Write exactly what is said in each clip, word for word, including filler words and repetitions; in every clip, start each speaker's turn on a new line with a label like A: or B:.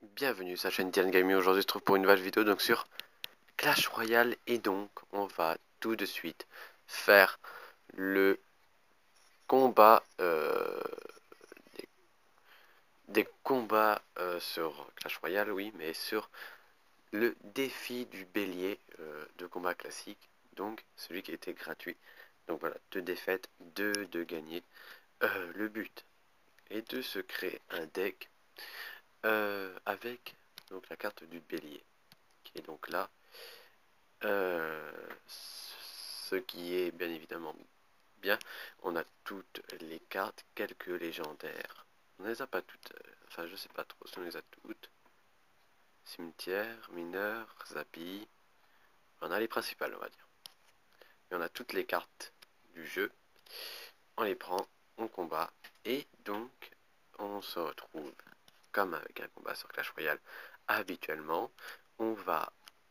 A: Bienvenue sur la chaîne Tian Gaming. Aujourd'hui, on se trouve pour une nouvelle vidéo donc sur Clash Royale. Et donc, on va tout de suite faire le combat euh, des, des combats euh, sur Clash Royale, oui, mais sur le défi du bélier euh, de combat classique. Donc, celui qui était gratuit. Donc voilà, deux défaites, deux de gagner. Euh, le but est de se créer un deck euh, avec donc la carte du bélier qui est donc là. Euh, ce qui est bien évidemment bien, on a toutes les cartes, quelques légendaires. On ne les a pas toutes, euh, enfin je sais pas trop si on les a toutes. Cimetière, mineur, zappy, on a les principales on va dire. Et on a toutes les cartes du jeu, on les prend, on combat, et donc on se retrouve comme avec un combat sur Clash Royale habituellement. On va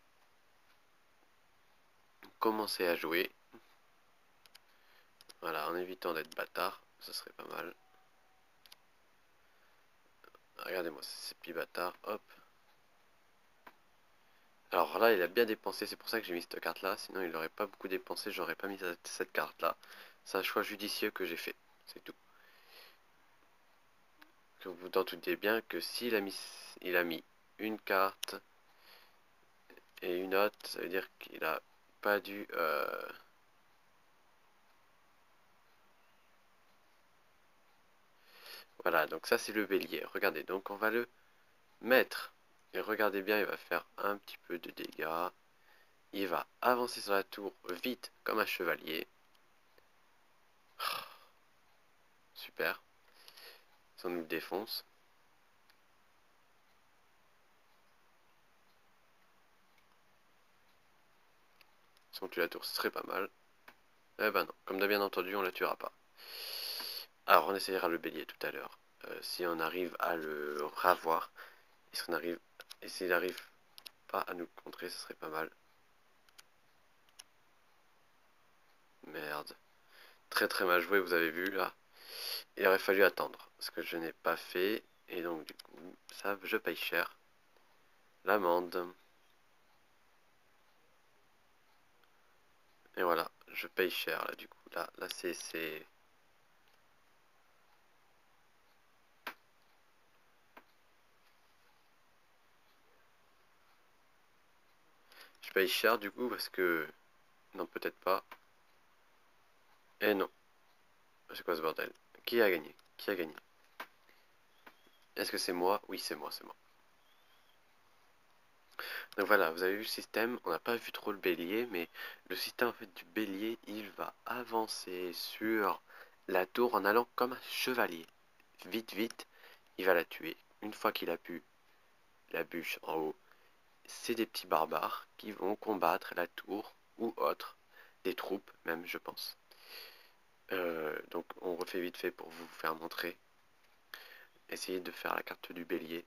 A: commencer à jouer. Voilà, en évitant d'être bâtard, ce serait pas mal. Regardez-moi ces petits bâtards, hop. Alors là, il a bien dépensé, c'est pour ça que j'ai mis cette carte-là. Sinon, il n'aurait pas beaucoup dépensé, j'aurais pas mis cette, cette carte-là. C'est un choix judicieux que j'ai fait, c'est tout. Que vous vous en doutez bien que s'il a mis, il a mis une carte et une autre, ça veut dire qu'il a pas dû... Euh... Voilà, donc ça c'est le bélier. Regardez, donc on va le mettre. Et regardez bien, il va faire un petit peu de dégâts. Il va avancer sur la tour vite comme un chevalier. Super. Ça nous défonce. Si on tue la tour, ce serait pas mal. Eh ben non, comme bien entendu, on la tuera pas. Alors, on essayera le bélier tout à l'heure. Euh, si on arrive à le ravoir. Et si on arrive, et s'il arrive pas à nous contrer, ce serait pas mal. Merde. Très très mal joué, vous avez vu là. Il aurait fallu attendre. Ce que je n'ai pas fait. Et donc du coup, ça, je paye cher. L'amende. Et voilà, je paye cher là du coup. Là, là c'est... Je paye cher du coup parce que... Non, peut-être pas. Eh non. C'est quoi ce bordel? Qui a gagné? Qui a gagné? Est-ce que c'est moi? Oui, c'est moi, c'est moi. Donc voilà, vous avez vu le système, on n'a pas vu trop le bélier, mais le système en fait du bélier, il va avancer sur la tour en allant comme un chevalier. Vite, vite, il va la tuer. Une fois qu'il a pu la bûche en haut, c'est des petits barbares qui vont combattre la tour ou autre, des troupes même, je pense. Euh, donc on refait vite fait pour vous faire montrer. Essayez de faire la carte du bélier.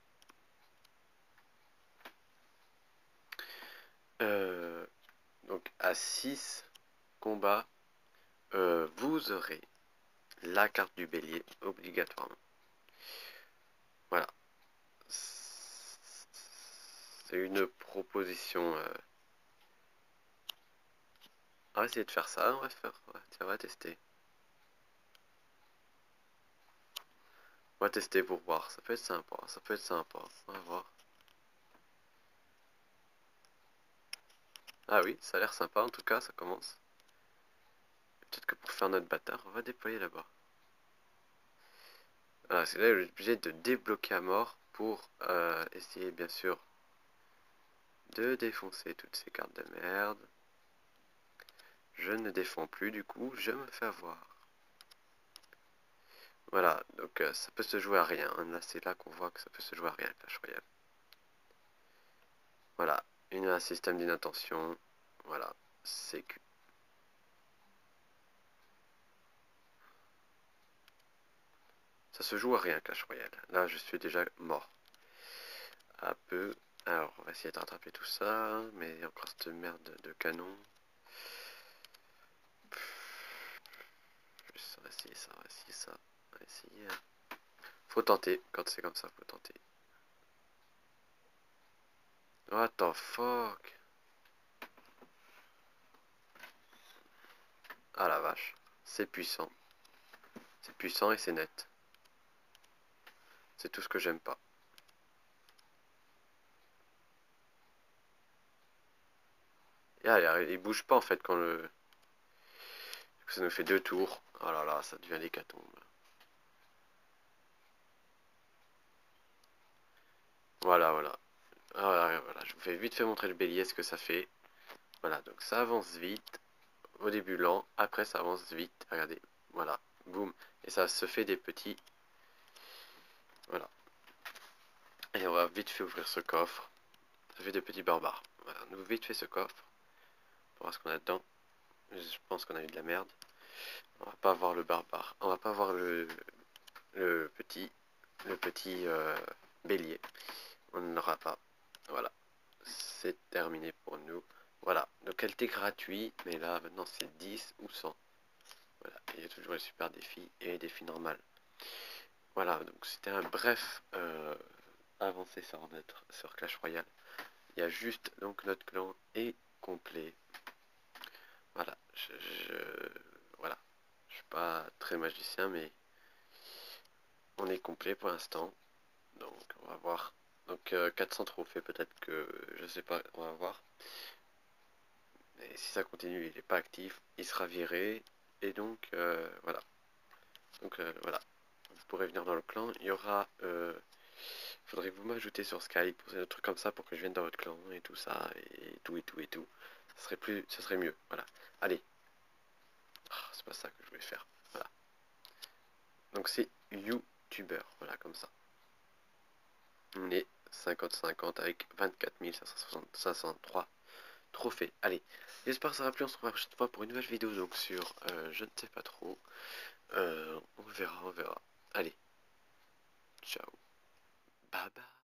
A: Euh, donc à six combats, euh, vous aurez la carte du bélier obligatoirement. Voilà. C'est une proposition. Euh... On va essayer de faire ça. On va faire. Ouais, tiens, on va tester. On va tester pour voir. Ça peut être sympa. Ça peut être sympa. On va voir. Ah oui, ça a l'air sympa. En tout cas, ça commence. Peut-être que pour faire notre bâtard, on va déployer là-bas. Voilà, c'est là obligé de débloquer à mort pour euh, essayer bien sûr de défoncer toutes ces cartes de merde. Je ne défonds plus du coup, je me fais avoir. Voilà, donc euh, ça peut se jouer à rien. Là, c'est là qu'on voit que ça peut se jouer à rien, Clash Royale. Voilà, une, un système d'inattention. Voilà, c'est que... Ça se joue à rien, Clash Royale. Là, je suis déjà mort. Un peu. Alors, on va essayer de rattraper tout ça. Mais il y a encore cette merde de canon. On va essayer ça, on va essayer ça. On va essayer. Faut tenter. Quand c'est comme ça, faut tenter. What the fuck? Ah la vache. C'est puissant. C'est puissant et c'est net. C'est tout ce que j'aime pas. Et ah, il bouge pas en fait quand le... Ça nous fait deux tours. Oh là là, ça devient l'hécatombe. Voilà, voilà. Ah, voilà. Je vous fais vite fait montrer le bélier, ce que ça fait. Voilà, donc ça avance vite. Au début lent, après ça avance vite. Regardez, voilà, boum. Et ça se fait des petits. Voilà. Et on va vite fait ouvrir ce coffre. Ça fait des petits barbares. Voilà, on ouvre vite fait ce coffre. Pour voir ce qu'on a dedans. Je pense qu'on a eu de la merde. On va pas voir le barbare. On va pas voir le, le petit, le petit euh, bélier. On ne l'aura pas. Voilà. C'est terminé pour nous. Voilà. Donc elle était gratuite. Mais là, maintenant, c'est dix ou cent. Voilà. Il y a toujours les super défis et les défis normales. Voilà. Donc c'était un bref euh, avancé sur, notre, sur Clash Royale. Il y a juste, donc, notre clan est complet. Voilà. Je, je, voilà. Je suis pas très magicien, mais on est complet pour l'instant. Donc on va voir. Donc euh, quatre cents trophées peut-être que je sais pas, on va voir. Et si ça continue, il n'est pas actif, il sera viré. Et donc euh, voilà. Donc euh, voilà. Vous pourrez venir dans le clan. Il y aura. Euh, faudrait que vous m'ajoutez sur Skype pour des trucs comme ça pour que je vienne dans votre clan et tout ça et tout et tout et tout. Ça serait plus, ça serait mieux. Voilà. Allez. Oh, c'est pas ça que je voulais faire. Voilà. Donc c'est YouTuber. Voilà comme ça. On est cinquante cinquante avec vingt-quatre mille cinq cent soixante-trois trophées. Allez, j'espère que ça va plu. On se revoit la prochaine fois pour une nouvelle vidéo donc sur euh, je ne sais pas trop. Euh, on verra, on verra. Allez, ciao. Bye bye.